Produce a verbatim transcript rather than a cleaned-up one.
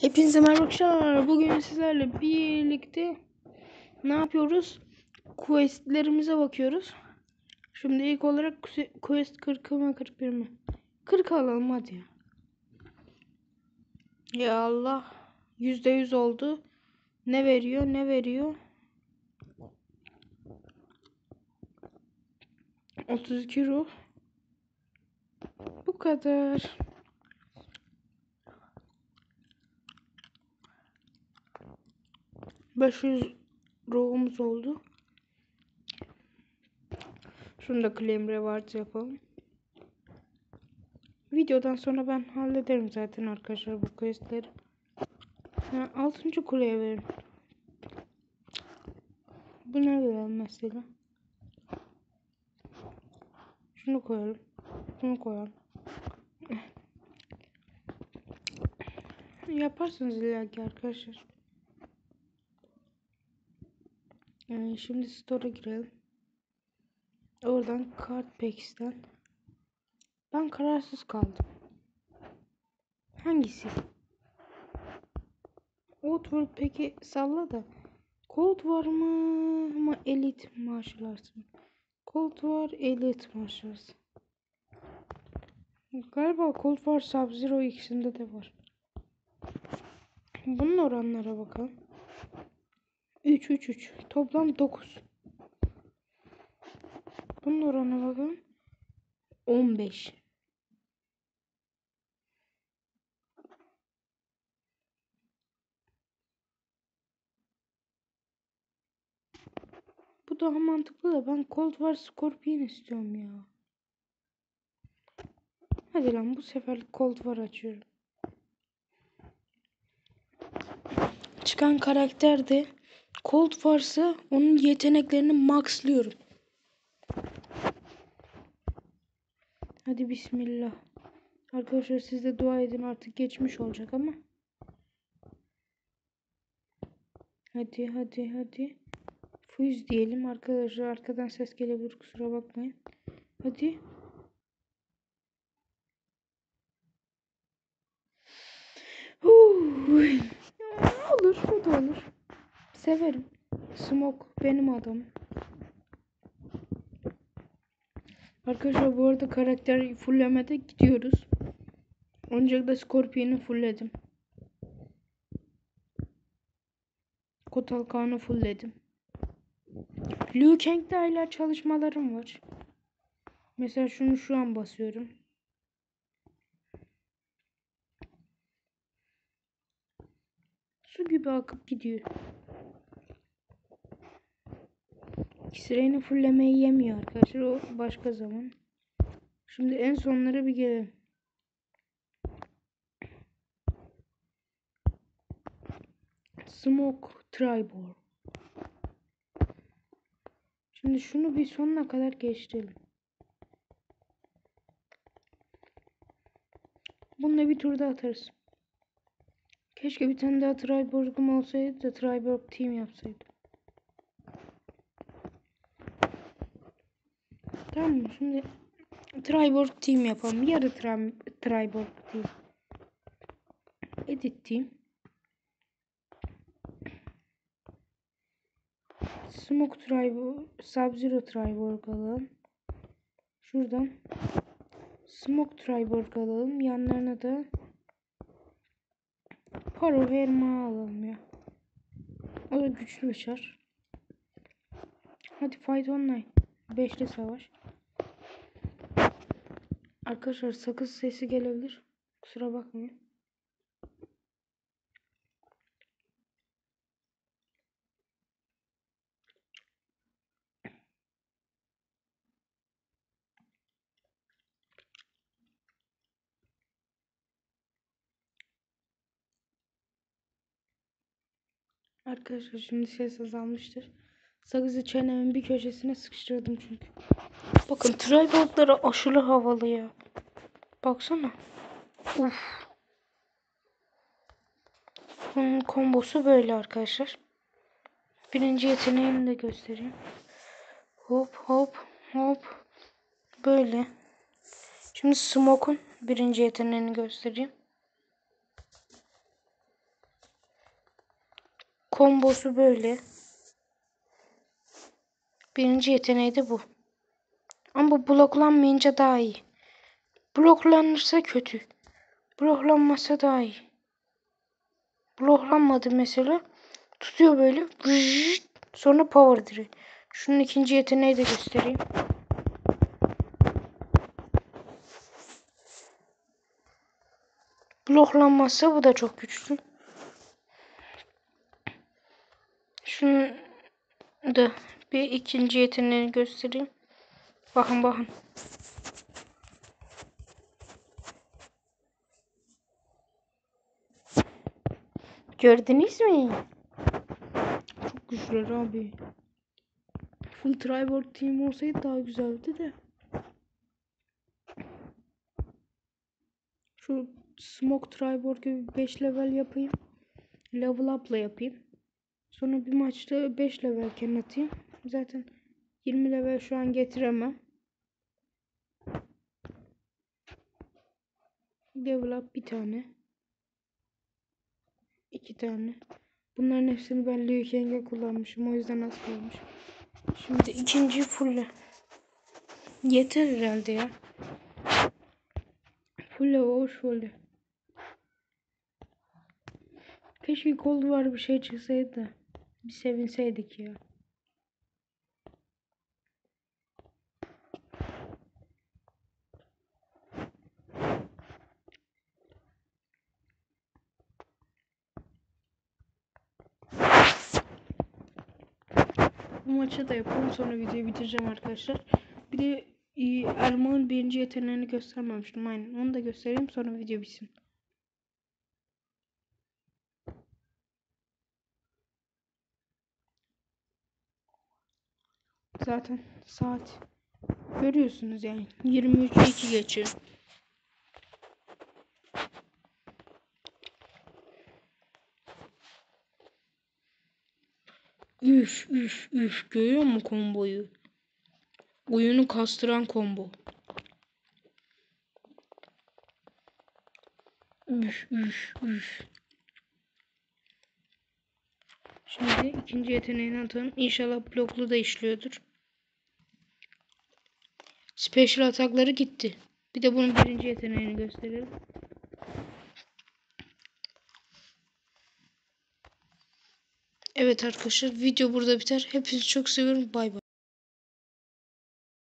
Hepinize merhaba arkadaşlar. Bugün sizlerle birlikte ne yapıyoruz? Questlerimize bakıyoruz. Şimdi ilk olarak quest kırk mı kırk bir mi? kırk alalım hadi. Ya Allah. yüzde yüz oldu. Ne veriyor? Ne veriyor? otuz iki ruh. Bu kadar. beş yüz ruhumuz oldu. Şunu da claim reward yapalım. Videodan sonra ben hallederim zaten arkadaşlar bu questleri. Ha, altıncı kuleye verin. Bu ne verelim mesela? Şunu koyalım. Şunu koyalım. Yaparsınız illaki arkadaşlar. Ee, şimdi store'a girelim. Oradan Card Packs'ten. Ben kararsız kaldım. Hangisi? Outworld peki salla da. Cold var mı? Ama Elite martial arts mı? Cold var, Elite martial arts. Galiba Cold var, Sub-Zero ikisinde de var. Bunun oranlara bakalım. üç üç üç. Toplam dokuz. Bunun oranına bakalım. on beş. Bu daha mantıklı da ben Cold War Scorpion istiyorum ya. Hadi lan bu seferlik Cold War açıyorum. Çıkan karakter de Cold War'sa onun yeteneklerini maxlıyorum. Hadi bismillah. Arkadaşlar siz de dua edin, artık geçmiş olacak ama. Hadi hadi hadi. Fuse diyelim arkadaşlar, arkadan ses gelebilir, kusura bakmayın. Hadi. Huu. Olur, o da olur. Severim. Smoke benim adamım. Arkadaşlar bu arada karakter fulllemede gidiyoruz. Öncelikle Scorpion'u fullledim. Kotal Khan'ı fullledim. Liu Kang'de hala çalışmalarım var. Mesela şunu şu an basıyorum. Su gibi akıp gidiyor. X-Ray'ini fulllemeyi yemiyor arkadaşlar. O başka zaman. Şimdi en sonlara bir gelelim. Smoke Tribor. Şimdi şunu bir sonuna kadar geçirelim. Bununla bir tur daha atarız. Keşke bir tane daha Triborg'um olsaydı da Triborg team yapsaydım. Tamam mı? Şimdi Triborg team yapalım. Yarı tri Triborg team. Edit team. Smoke Triborg, Sub-Zero Triborg alalım. Şuradan Smoke Triborg alalım. Yanlarına da Paro Herma alalım ya. O da güçlü bir şar. Hadi fight online. Beşli savaş. Arkadaşlar sakız sesi gelebilir. Kusura bakmayın. Arkadaşlar şimdi ses azalmıştır. Sakızı çenemin bir köşesine sıkıştırdım çünkü. Bakın Triborg'ları aşırı havalı ya. Baksana. Uf. Bunun kombosu böyle arkadaşlar. Birinci yeteneğini de göstereyim. Hop hop hop. Böyle. Şimdi Smoke'un birinci yeteneğini göstereyim. kombosu böyle. Birinci yeteneği de bu. Ama bu bloklanmayınca daha iyi. Bloklanırsa kötü. Bloklanmazsa daha iyi. Bloklanmadı mesela. Tutuyor böyle. Sonra power direkt. Şunun ikinci yeteneği de göstereyim. Bloklanmazsa bu da çok güçlü. Şunu da bir ikinci yeteneğini göstereyim. Bakın bakın. Gördünüz mü? Çok güçlüler abi. Full Triborg team olsaydı daha güzeldi de. Şu Smoke Triborg'u beş level yapayım. Level up'la yapayım. Sonra bir maçta beş levelken atayım. Zaten yirmi level şu an getiremem. Level up bir tane. iki tane. Bunların hepsini ben Liu Kang'e kullanmışım. O yüzden az kalmış. Şimdi ikinci full. Yeter herhalde ya. Full hoş full. Keşke Cold War bir şey çıksaydı da bir sevinseydik ya. Bu maçı da yapalım, sonra videoyu bitireceğim arkadaşlar. Bir de Erman'ın birinci yeteneğini göstermemiştim. Aynen onu da göstereyim, sonra video bitsin. Zaten saat görüyorsunuz yani yirmi üç iki geçiyor. Üf üf üf, görüyor musun komboyu? Oyunu kastıran combo. Üf üf üf. Şimdi ikinci yeteneğini atalım. İnşallah bloklu da işliyordur. Special atakları gitti. Bir de bunun birinci yeteneğini gösterelim. Evet arkadaşlar, video burada biter. Hepinizi çok seviyorum. Bay bay.